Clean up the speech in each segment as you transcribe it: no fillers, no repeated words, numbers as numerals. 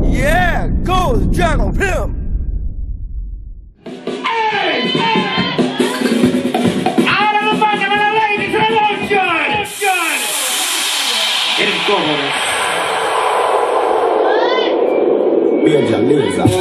Yeah, go the Dragon Pimp. Hey! Out of the bucket of the ladies and lotion! Eres cómodo. Beleza.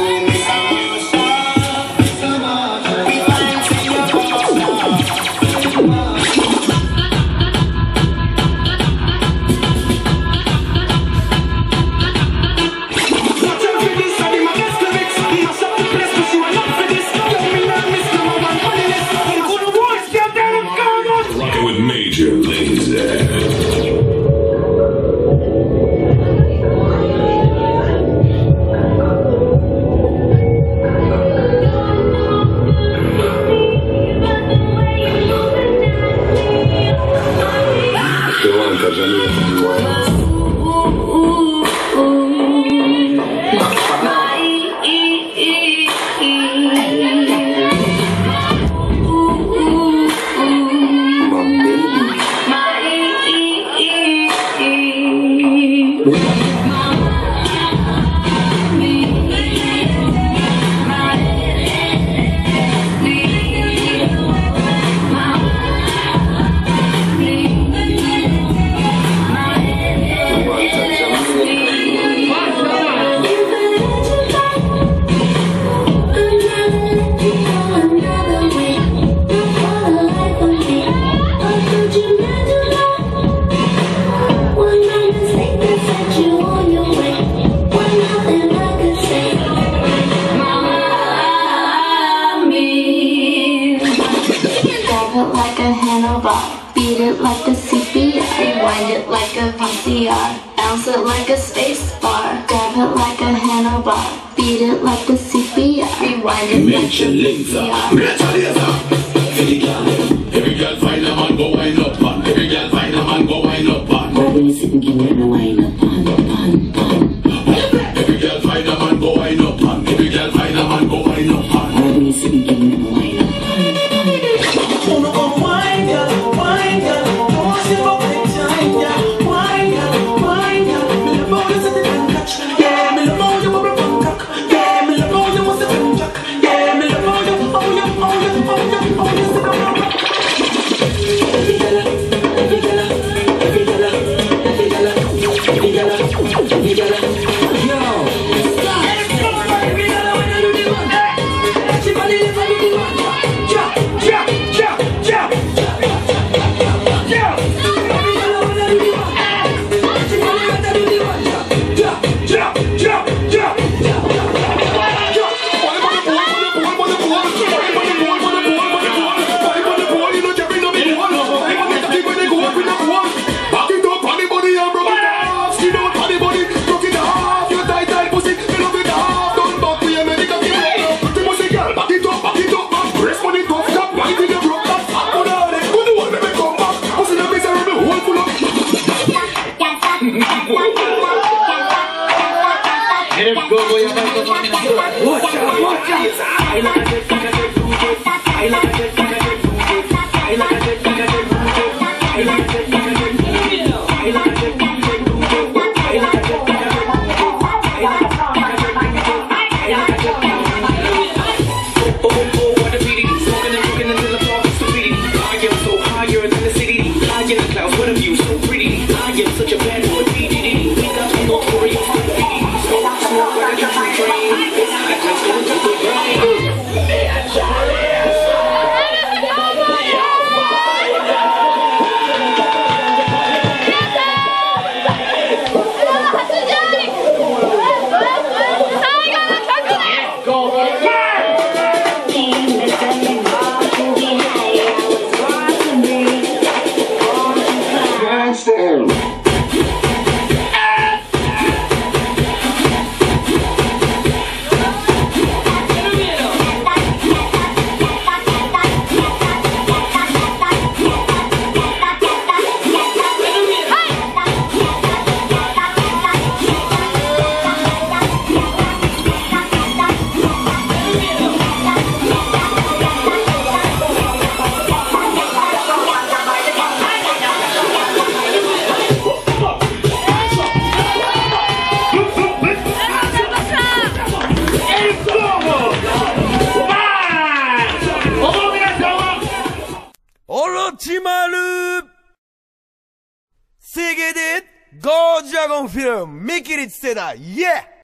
Beat it like a CPR, rewind it like a VCR, bounce it like a space bar, grab it like a handlebar, beat it like a CPR, rewind it like a VCR. Every girl find a man go wind up on. Every girl find a man go wind up on. When you sit and give me a wind up on. Every girl find a man go wind up on. Every girl find a man go wind up on. When you sit and give me a wind up on. ちまる세계대 고자공 필름 미끼리 쓰다 예!